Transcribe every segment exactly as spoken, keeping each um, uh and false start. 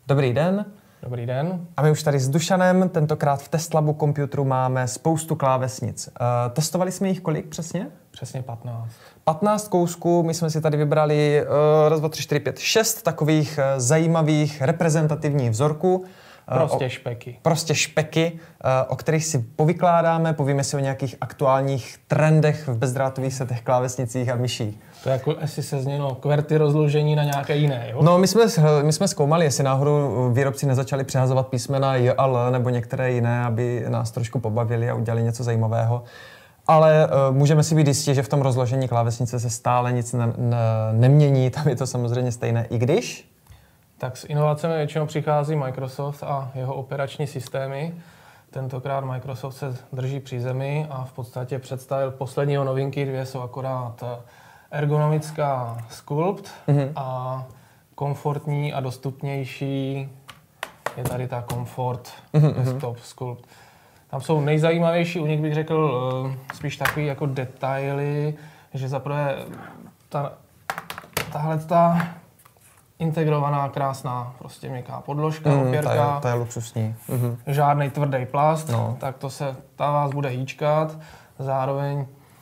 Dobrý den. Dobrý den. A my už tady s Dušanem, tentokrát v Testlabu Computeru máme spoustu klávesnic. Uh, testovali jsme jich kolik přesně? Přesně patnáct. patnáct kousků, my jsme si tady vybrali uh, raz, dva, tři, čtyři, pět, šest takových uh, zajímavých reprezentativních vzorků. Prostě o, špeky. Prostě špeky, o kterých si povykládáme, povíme si o nějakých aktuálních trendech v bezdrátových setech, klávesnicích a myších. To je jako, jestli se změnilo kverty rozložení na nějaké jiné, jo? No, my jsme, my jsme zkoumali, jestli náhodou výrobci nezačali přehazovat písmena J a L nebo některé jiné, aby nás trošku pobavili a udělali něco zajímavého. Ale uh, můžeme si být jistí, že v tom rozložení klávesnice se stále nic ne, ne, nemění, tam je to samozřejmě stejné, i když... Tak s inovacemi většinou přichází Microsoft a jeho operační systémy. Tentokrát Microsoft se drží při zemi a v podstatě představil posledního novinky, dvě jsou akorát ergonomická Sculpt mm-hmm. a komfortní a dostupnější je tady ta Comfort mm-hmm. Desktop Sculpt. Tam jsou nejzajímavější, u nich bych řekl spíš takový jako detaily, že zaprvé ta, tahle ta integrovaná, krásná, prostě měkká podložka, mm, opěrka. Ta je, ta je luxusní. Mm-hmm. Žádnej tvrdý plast, no. Tak to se, ta vás bude hýčkat. Zároveň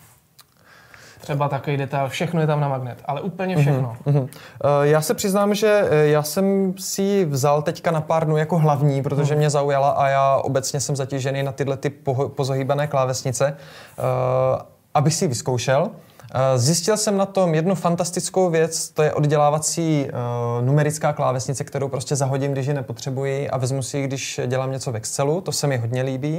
třeba takový detail, všechno je tam na magnet, ale úplně všechno. Mm-hmm. Uh, já se přiznám, že já jsem si ji vzal teďka na pár dnů jako hlavní, protože mm. mě zaujala a já obecně jsem zatížený na tyhle ty poho- pozohýbané klávesnice, uh, aby si ji vyzkoušel. Zjistil jsem na tom jednu fantastickou věc, to je oddělávací uh, numerická klávesnice, kterou prostě zahodím, když ji nepotřebuji a vezmu si ji, když dělám něco v Excelu, to se mi hodně líbí.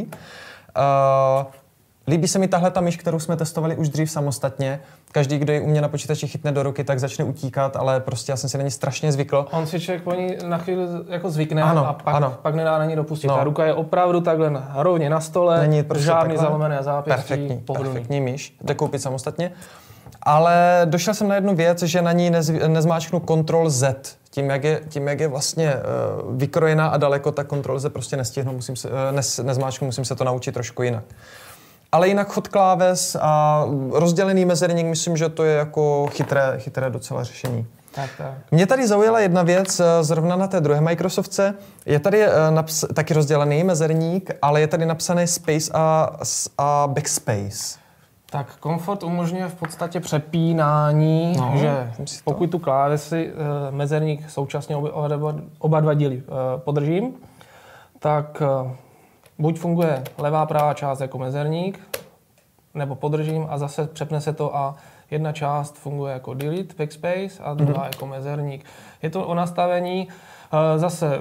Uh, líbí se mi tahle ta myš, kterou jsme testovali už dřív samostatně. Každý, kdo ji u mě na počítači chytne do ruky, tak začne utíkat, ale prostě já jsem si na ní strašně zvykl. On si člověk po ní na chvíli jako zvykne ano, a pak, ano. pak nedá na ní dopustit. No. Ta ruka je opravdu takhle rovně na stole, není prostě žádný takhle zalomené zápěstí, perfektní, pohodlný. Perfektní myš, jde koupit samostatně. Ale došel jsem na jednu věc, že na ní nez, nezmáčknu Ctrl Z. Tím jak, je, tím, jak je vlastně uh, vykrojená a daleko, tak Ctrl Z prostě nestihnu, musím se, uh, nez, nezmáčknu, musím se to naučit trošku jinak. Ale jinak chod kláves a rozdělený mezerník, myslím, že to je jako chytré, chytré docela řešení. Tak, tak. Mě tady zaujala jedna věc, zrovna na té druhé Microsoftce. Je tady naps- taky rozdělený mezerník, ale je tady napsané Space a, a Backspace. Tak Comfort umožňuje v podstatě přepínání, no, že pokud tu klávesi, mezerník současně oba, oba, oba dva díly podržím, tak buď funguje levá pravá část jako mezerník, nebo podržím a zase přepne se to a jedna část funguje jako delete, backspace a druhá mm-hmm. jako mezerník. Je to o nastavení, zase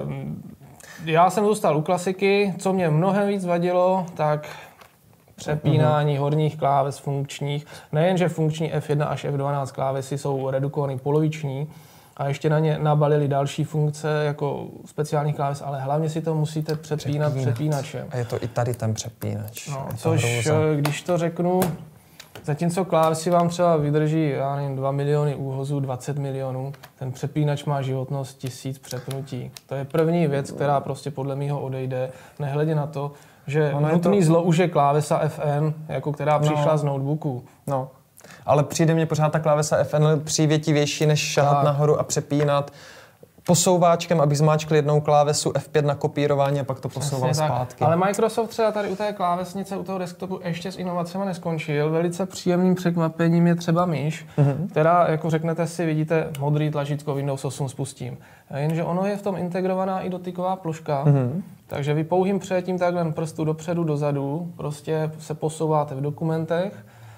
já jsem zůstal u klasiky, co mě mnohem víc vadilo, tak přepínání mm-hmm. horních kláves funkčních. Nejenže funkční F jedna až F dvanáct klávesy jsou redukovaný poloviční a ještě na ně nabalili další funkce jako speciálních kláves, ale hlavně si to musíte přepínat, přepínat. přepínačem. A je to i tady ten přepínač. No, což, když to řeknu, zatímco klávesy vám třeba vydrží, já nevím, dva miliony úhozů, dvacet milionů, ten přepínač má životnost tisíc přepnutí. To je první věc, která prostě podle mého odejde, nehledě na to, že ono nutný to... zlo už je klávesa F N, jako která přišla no. z notebooku. No, ale přijde mně pořád ta klávesa F N přívětivější, než šahat tak nahoru a přepínat posouváčkem, aby zmáčkl jednou klávesu F pět na kopírování a pak to posouval zpátky. Ale Microsoft třeba tady u té klávesnice, u toho desktopu ještě s inovacemi neskončil. Velice příjemným překvapením je třeba myš, mm-hmm. která, jako řeknete si, vidíte, modrý tlačítko Windows osm spustím. Jenže ono je v tom integrovaná i dotyková ploška, mm-hmm. takže vy pouhým přejetím takhle prstu dopředu, dozadu, prostě se posouváte v dokumentech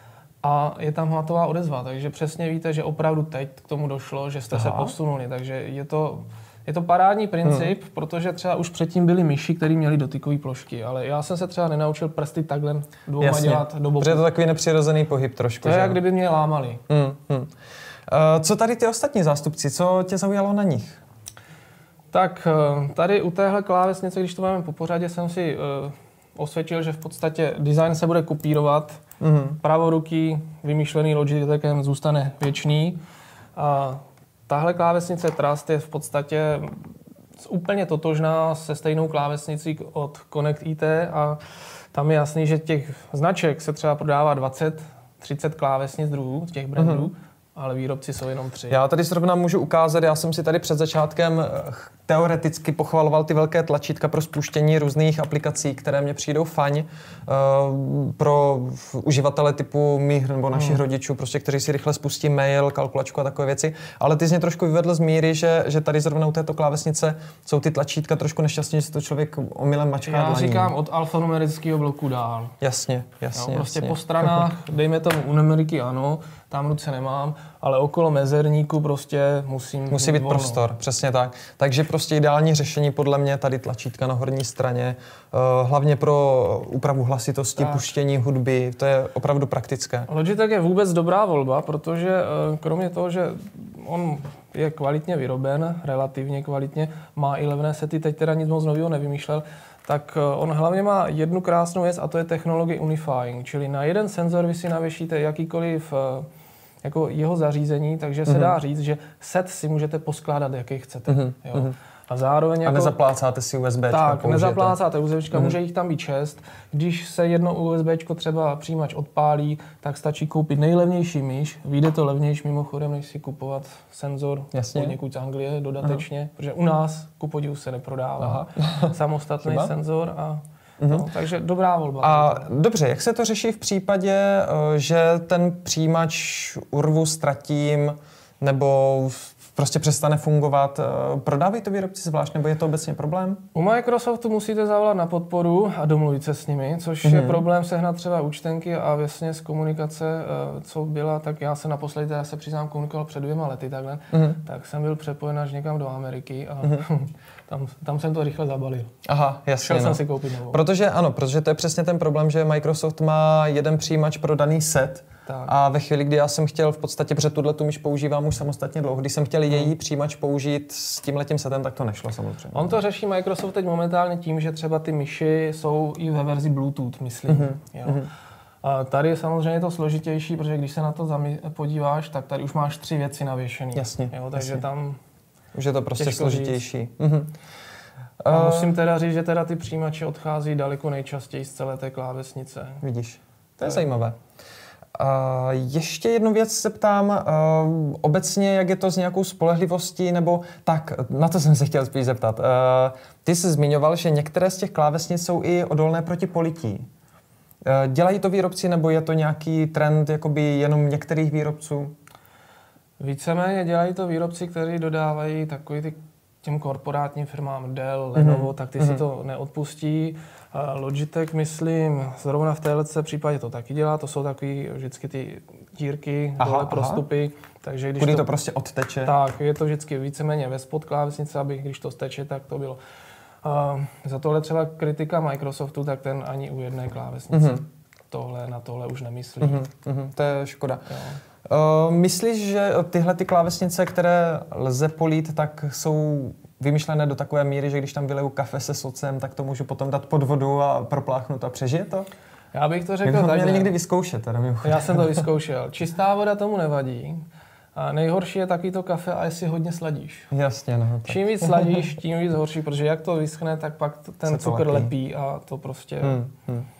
a je tam hmatová odezva, takže přesně víte, že opravdu teď k tomu došlo, že jste Aha. se posunuli, takže je to, je to parádní princip, hmm. protože třeba už předtím byly myši, které měly dotykové plošky, ale já jsem se třeba nenaučil prsty takhle dvouma Jasně. dělat do boku. Protože je to takový nepřirozený pohyb trošku. To je, že? jak kdyby mě lámali. Hmm, hmm. Uh, co tady ty ostatní zástupci, co tě zaujalo na nich? Tak tady u téhle klávesnice, když to máme po pořadě, jsem si uh, osvědčil, že v podstatě design se bude kopírovat. Mm-hmm. Pravoruký, vymýšlený Logitechem, zůstane věčný. A tahle klávesnice Trust je v podstatě úplně totožná se stejnou klávesnicí od Connect I T a tam je jasný, že těch značek se třeba prodává dvacet třicet klávesnic druhů, těch brandů, mm-hmm. ale výrobci jsou jenom tři. Já tady zrovna můžu ukázat, já jsem si tady před začátkem teoreticky pochvaloval ty velké tlačítka pro spuštění různých aplikací, které mě přijdou fajn uh, pro uživatele typu mých nebo našich hmm. rodičů, prostě, kteří si rychle spustí mail, kalkulačku a takové věci. Ale ty jsi mě trošku vyvedl z míry, že, že tady zrovna u této klávesnice jsou ty tlačítka trošku nešťastně, že si to člověk omylem mačká Já dlaní. říkám od alfanumerického bloku dál. Jasně, jasně. Jo, prostě jasně. po stranách, dejme tomu u numeriky ano, tam ruce nemám, ale okolo mezerníku prostě musím Musí být volno. prostor, přesně tak. Takže prostě ideální řešení podle mě tady tlačítka na horní straně, uh, hlavně pro úpravu hlasitosti, tak. puštění hudby, to je opravdu praktické. Logitech je vůbec dobrá volba, protože uh, kromě toho, že on je kvalitně vyroben, relativně kvalitně, má i levné sety, teď teda nic moc nového nevymýšlel, tak on hlavně má jednu krásnou věc a to je technologie unifying, čili na jeden senzor vy si navěšíte jakýkoliv jako jeho zařízení, takže se mm-hmm. dá říct, že set si můžete poskládat, jaký chcete. Mm-hmm. Jo. A zároveň jako... A nezaplácáte si USBčka, Tak, použijete. nezaplácáte USBčka, mm-hmm. může jich tam být šest. Když se jedno USBčko třeba přijímač odpálí, tak stačí koupit nejlevnější myš. Vyjde to levnější mimochodem, než si kupovat senzor od někud z Anglie dodatečně, Aha. protože u nás ku podivu se neprodává samostatný senzor a Mm-hmm. No, takže dobrá volba. A dobře, jak se to řeší v případě, že ten přijímač urvu ztratím nebo prostě přestane fungovat? Prodávají to výrobci zvlášť, nebo je to obecně problém? U Microsoftu musíte zavolat na podporu a domluvit se s nimi, což mm-hmm. je problém sehnat třeba účtenky a vlastně z komunikace, co byla, tak já se naposledy, já se přiznám, komunikoval před dvěma lety takhle, mm-hmm. tak jsem byl přepojen až někam do Ameriky a mm-hmm. tam, tam jsem to rychle zabalil. Aha, jasně. Šel no. jsem si koupit novou. Protože ano, protože to je přesně ten problém, že Microsoft má jeden přijímač pro daný set, tak. A ve chvíli, kdy já jsem chtěl v podstatě, protože tuhle tu myš používám už samostatně dlouho, když jsem chtěl hmm. její přijímač použít s tímhletím setem, tak to nešlo samozřejmě. On to řeší Microsoft teď momentálně tím, že třeba ty myši jsou i ve verzi Bluetooth, myslím. Mm-hmm. Jo. Mm-hmm. A tady je samozřejmě to složitější, protože když se na to zami- podíváš, tak tady už máš tři věci navěšený. Jasně. Jo, takže jasně. tam už je to prostě složitější. Mm-hmm. A uh, musím teda říct, že teda ty přijímače odchází daleko nejčastěji z celé té klávesnice. Vidíš, to je to zajímavé. Uh, ještě jednu věc se ptám, uh, obecně, jak je to s nějakou spolehlivostí, nebo tak, na to jsem se chtěl spíš zeptat. Uh, ty jsi zmiňoval, že některé z těch klávesnic jsou i odolné proti polití. Uh, dělají to výrobci, nebo je to nějaký trend jakoby jenom některých výrobců? Víceméně dělají to výrobci, kteří dodávají takový ty těm korporátním firmám Dell, Lenovo, mm-hmm. tak ty mm-hmm. si to neodpustí. Logitech, myslím, zrovna v této případě to taky dělá, to jsou takový vždycky ty dírky, aha, dole prostupy. Takže když Kudy to, to prostě odteče. Tak, je to vždycky víceméně ve spod klávesnice, aby když to steče, tak to bylo. Uh, za tohle třeba kritika Microsoftu, tak ten ani u jedné klávesnice mm-hmm. tohle na tohle už nemyslí. Mm-hmm. To je škoda. Uh, myslíš, že tyhle ty klávesnice, které lze polít, tak jsou vymyšlené do takové míry, že když tam vyleju kafe se socem, tak to můžu potom dát pod vodu a propláchnout a přežije to? Já bych to řekl tak. tak. Měli někdy vyzkoušet. Teda Já jsem to vyzkoušel. Čistá voda tomu nevadí. A nejhorší je taky to kafe, a jestli hodně sladíš. Jasně, no. Tak. Čím víc sladíš, tím víc horší, protože jak to vyschne, tak pak ten to cukr lepí. lepí a to prostě... Hmm, hmm. Uh,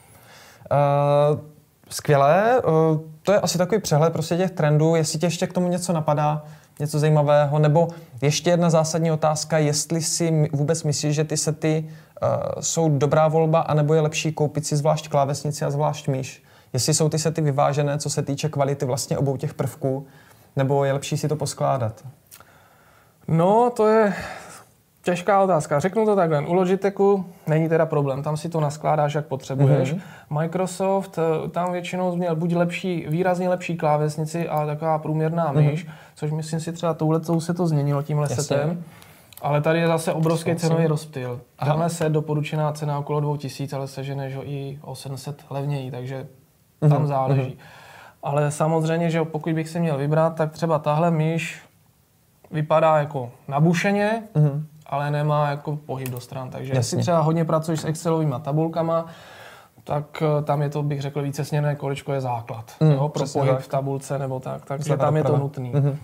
skvělé. Uh, to je asi takový přehled prostě těch trendů. Jestli tě ještě k tomu něco napadá, něco zajímavého, nebo ještě jedna zásadní otázka, jestli si vůbec myslíš, že ty sety uh, jsou dobrá volba, anebo je lepší koupit si zvlášť klávesnici a zvlášť myš. Jestli jsou ty sety vyvážené, co se týče kvality vlastně obou těch prvků, nebo je lepší si to poskládat? No, to je těžká otázka. Řeknu to takhle. U Logitechu není teda problém. Tam si to naskládáš, jak potřebuješ. Mm-hmm. Microsoft tam většinou měl buď lepší, výrazně lepší klávesnici a taková průměrná myš, mm-hmm. což myslím si třeba touhletou se to změnilo tímhle Jasně. setem. Ale tady je zase obrovský cenový rozptyl. Tenhle set doporučená cena okolo dvou tisíc, ale seženeš ho i o sedm set levněji, takže mm-hmm. tam záleží. Mm-hmm. Ale samozřejmě, že pokud bych si měl vybrat, tak třeba tahle myš vypadá jako nabušeně, mm-hmm. ale nemá jako pohyb do stran. Takže jestli třeba hodně pracuješ s Excelovými tabulkama, tak tam je to, bych řekl, více směrné kolečko je základ. Mm, jo, pro pohyb tak. v tabulce nebo tak. Takže tam je to nutný. Mm-hmm.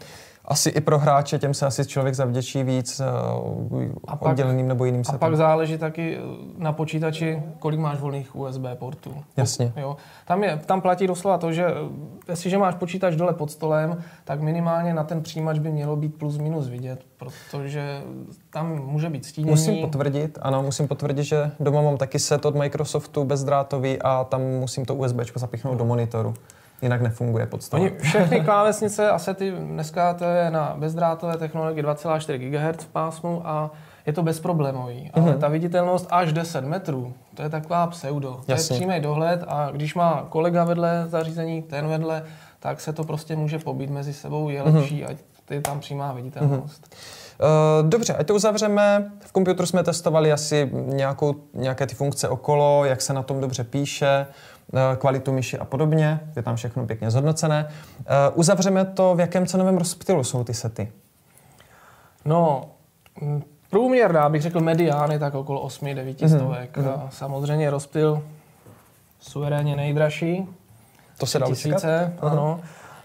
asi i pro hráče, těm se asi člověk zavděčí víc uh, odděleným nebo jiným setem. A pak záleží taky na počítači, kolik máš volných U S B portů. Jasně. Jo. Tam, je, tam platí doslova to, že jestliže máš počítač dole pod stolem, tak minimálně na ten přijímač by mělo být plus minus vidět, protože tam může být stínění. Musím potvrdit, ano, musím potvrdit, že doma mám taky set od Microsoftu bezdrátový a tam musím to USBčko zapíchnout do monitoru. Jinak nefunguje pod stolem. Oni všechny klávesnice a sety dneska to je na bezdrátové technologii dva celá čtyři gigahertz v pásmu a je to bezproblémový. Ale mm-hmm. ta viditelnost až deset metrů, to je taková pseudo. To Jasně. je přímý dohled a když má kolega vedle zařízení, ten vedle, tak se to prostě může pobít mezi sebou, je lepší, mm-hmm. ať je tam přímá viditelnost. Mm-hmm. Uh, dobře, ať to uzavřeme. V počítači jsme testovali asi nějakou, nějaké ty funkce okolo, jak se na tom dobře píše, kvalitu myši a podobně, je tam všechno pěkně zhodnocené. Uh, uzavřeme to, v jakém cenovém rozptylu jsou ty sety? No, průměrná, bych řekl mediány, tak okolo osm devět stovek. Mm-hmm. Samozřejmě rozptyl suverénně nejdražší. To se dá čekat? Ano.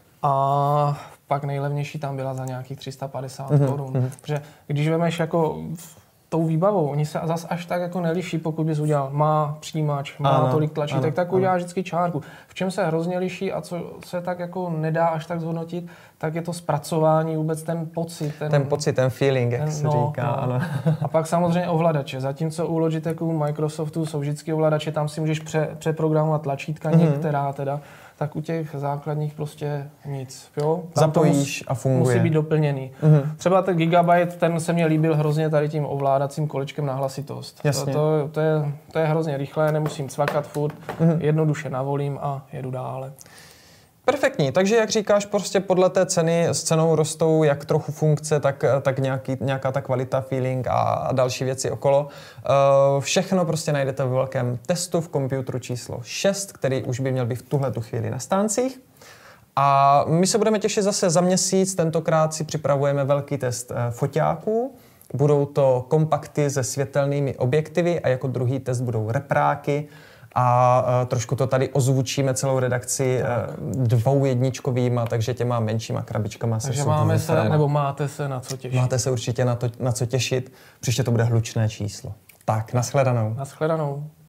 A pak nejlevnější tam byla za nějakých tři sta padesát mm-hmm. korun. Mm-hmm. Protože když vemeš jako tou výbavou, oni se zas až tak jako neliší, pokud bys udělal má přijímač, má ano, tolik tlačítek, ano, tak uděláš vždycky čárku. V čem se hrozně liší a co se tak jako nedá až tak zhodnotit, tak je to zpracování, vůbec ten pocit. Ten, ten pocit, ten feeling, jak ten, se no, říká. No. Ano. A pak samozřejmě ovladače. Zatímco u Logitechu, Microsoftu jsou vždycky ovladače, tam si můžeš pře, přeprogramovat tlačítka, mm-hmm. některá teda, tak u těch základních prostě nic. Jo? Zapojíš a funguje. Musí být doplněný. Mm-hmm. Třeba ten Gigabyte, ten se mě líbil hrozně tady tím ovládacím kolečkem na hlasitost. Jasně. To, to, to, je, to je hrozně rychlé, nemusím cvakat furt, mm-hmm. jednoduše navolím a jedu dále. Perfektní, takže jak říkáš, prostě podle té ceny s cenou rostou jak trochu funkce, tak, tak nějaký, nějaká ta kvalita, feeling a, a další věci okolo. Uh, všechno prostě najdete ve velkém testu v počítači číslo šest, který už by měl být v tuhle tu chvíli na stáncích. A my se budeme těšit zase za měsíc, tentokrát si připravujeme velký test uh, foťáků. Budou to kompakty se světelnými objektivy a jako druhý test budou repráky. A uh, trošku to tady ozvučíme celou redakci uh, dvou jedničkovýma, takže těma menšíma krabičkama se Takže máme se, nebo máte se na co těšit. Máte se určitě na, to, na co těšit. Příště to bude hlučné číslo. Tak, nashledanou. Nashledanou.